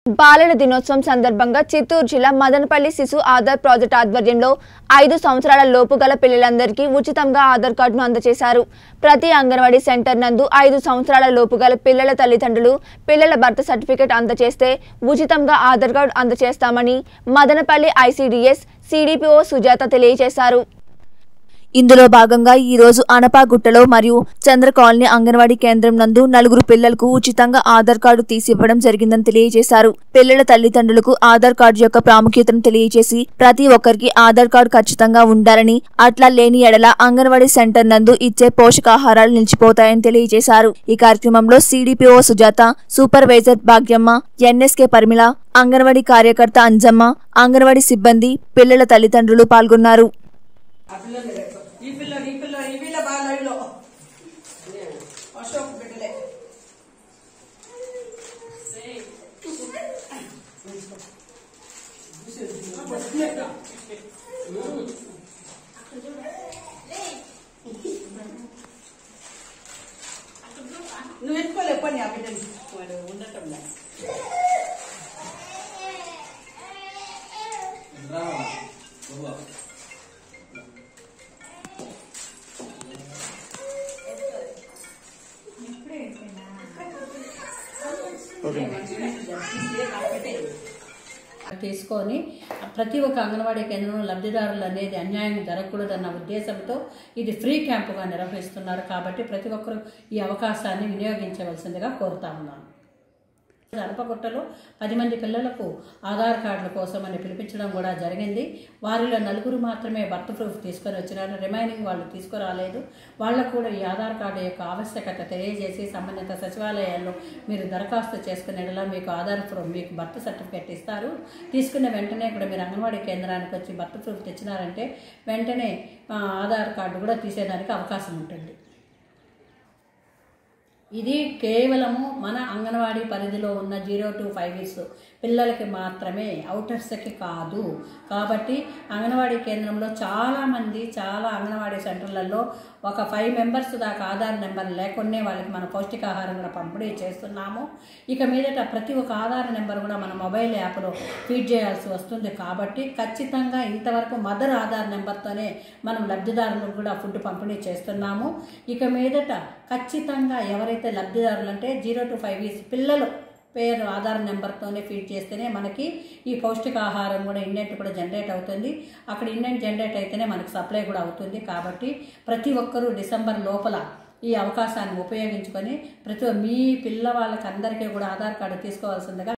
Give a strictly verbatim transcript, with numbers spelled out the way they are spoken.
బాలల దినోత్సవం సందర్భంగా చిత్తూరు జిల్లా మదనపల్లి శిశు ఆధార్ ప్రాజెక్ట్ ఆధ్వర్యంలో ఐదు సంవత్సరాల లోపు గల పిల్లలందరికీ ఉచితంగా ఆధార్ కార్డును అందజేశారు. ప్రతి అంగన్వాడీ సెంటర్ నందు ఐదు సంవత్సరాల లోపు గల పిల్లల తల్లిదండ్రులు పిల్లల బర్త్ సర్టిఫికెట్ అందజేస్తే ఉచితంగా ఆధార్ కార్డు అందజేస్తామని మదనపల్లి ఐసీడీఎస్ సిడిపిఓ సుజాత తెలియజేశారు. ఇందులో భాగంగా ఈ రోజు అనపాగుట్టలో మరియు చంద్ర కాలనీ అంగన్వాడీ కేంద్రం నందు నలుగురు పిల్లలకు ఉచితంగా ఆధార్ కార్డు తీసివ్వడం జరిగిందని తెలియజేశారు. పిల్లల తల్లిదండ్రులకు ఆధార్ కార్డు యొక్క ప్రాముఖ్యతను తెలియజేసి ప్రతి ఒక్కరికి ఆధార్ కార్డు ఖచ్చితంగా ఉండాలని, అట్లా లేని ఎడల అంగన్వాడీ సెంటర్ నందు ఇచ్చే పోషకాహారాలు నిలిచిపోతాయని తెలియజేశారు. ఈ కార్యక్రమంలో CDPO Sujatha, supervisor Bhagyamma, NSK Parimala, anganwadi కార్యకర్త అంజమ్మ, అంగన్వాడీ సిబ్బంది, పిల్లల తల్లిదండ్రులు పాల్గొన్నారు. ఈ పిల్ల ఈ పిల్ల ఈ పిల్ల బాలయ్యలో అశోక్ బిడ్డలే నువ్వు ఎత్తుకోలే పని ఆ బిడ్డని వాడు ఉండటం తీసుకొని ప్రతి ఒక్క అంగన్వాడీ కేంద్రంలో లబ్ధిదారులు అనేది అన్యాయం జరగకూడదన్న ఉద్దేశంతో ఇది ఫ్రీ క్యాంపుగా నిర్వహిస్తున్నారు. కాబట్టి ప్రతి ఒక్కరూ ఈ అవకాశాన్ని వినియోగించవలసిందిగా కోరుతా ఉన్నాను. అనపగుట్టలో పది మంది పిల్లలకు ఆధార్ కార్డుల కోసం అని పిలిపించడం కూడా జరిగింది. వారిలో నలుగురు మాత్రమే బర్త్ ప్రూఫ్ తీసుకొని వచ్చినారు. రిమైనింగ్ వాళ్ళు తీసుకురాలేదు. వాళ్ళకు కూడా ఈ ఆధార్ కార్డు యొక్క ఆవశ్యకత తెలియజేసి సంబంధిత సచివాలయాల్లో మీరు దరఖాస్తు చేసుకునేలా మీకు ఆధార్ ప్రూఫ్ మీకు బర్త్ సర్టిఫికేట్ ఇస్తారు. తీసుకున్న వెంటనే కూడా మీరు అంగన్వాడీ కేంద్రానికి వచ్చి బర్త్ ప్రూఫ్ తెచ్చినారంటే వెంటనే ఆధార్ కార్డు కూడా తీసేదానికి అవకాశం ఉంటుంది. ఇది కేవలము మన అంగన్వాడీ పరిధిలో ఉన్న జీరో టు ఫైవ్ ఇయర్స్ పిల్లలకి మాత్రమే, అవుటర్స్కి కాదు. కాబట్టి అంగన్వాడీ కేంద్రంలో చాలామంది చాలా అంగన్వాడీ సెంటర్లలో ఒక ఫైవ్ మెంబర్స్ దాకా ఆధార్ నెంబర్ లేకుండానే వాళ్ళకి మన పౌష్టికాహారం కూడా పంపిణీ చేస్తున్నాము. ఇక మీదట ప్రతి ఒక్క ఆధార్ నెంబర్ కూడా మన మొబైల్ యాప్లో ఫీడ్ చేయాల్సి వస్తుంది. కాబట్టి ఖచ్చితంగా ఇంతవరకు మదర్ ఆధార్ నెంబర్తోనే మనం లబ్ధిదారులకు కూడా ఫుడ్ పంపిణీ చేస్తున్నాము. ఇక మీదట ఖచ్చితంగా ఎవరైతే లబ్ధిదారులు అంటే జీరో టు ఫైవ్ ఇయర్స్ పిల్లలు పేరు ఆధార్ నెంబర్తోనే ఫీడ్ చేస్తేనే మనకి ఈ పౌష్టికాహారం కూడా ఇండెంట్ కూడా జనరేట్ అవుతుంది. అక్కడ ఇండెంట్ జనరేట్ అయితేనే మనకి సప్లై కూడా అవుతుంది. కాబట్టి ప్రతి ఒక్కరూ డిసెంబర్ లోపల ఈ అవకాశాన్ని ఉపయోగించుకొని ప్రతి మీ పిల్లవాళ్ళకి అందరికీ కూడా ఆధార్ కార్డు తీసుకోవాల్సిందిగా